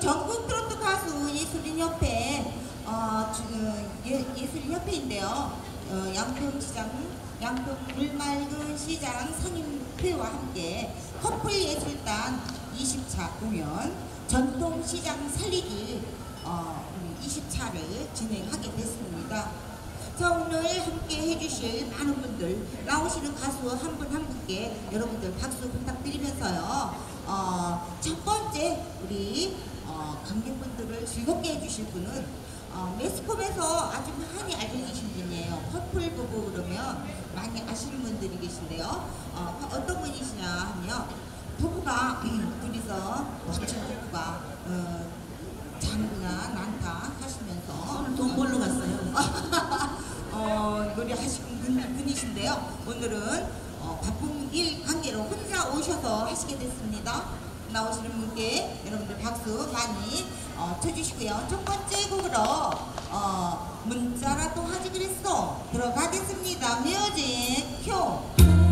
전국 트로트 가수 예술인협회 예술인협회인데요. 양평 물맑은 시장 상인회와 함께 커플 예술단 20차 공연 전통시장 살리기 20차를 진행하게 됐습니다. 자, 오늘 함께 해주실 많은 분들, 나오시는 가수 한 분 한 분께 여러분들 박수 부탁드리면서요. 첫 번째 우리 관객분들을 즐겁게 해주실 분은 매스컴에서 아주 많이 알려주신 분이에요. 커플 부부 그러면 많이 아시는 분들이 계신데요. 어떤 분이시냐 하면 부부가 둘이서 남친 부부가 장구나 난타 하시면서 돈 벌러 갔어요. 노래 하시는 분이신데요. 오늘은 바쁜 일 관계로 혼자 오셔서 하시게 됐습니다. 나오시는 분께 여러분들 박수 많이 쳐주시고요. 첫 번째 곡으로 문자라도 하지 그랬어 들어가겠습니다. 뮤직 큐.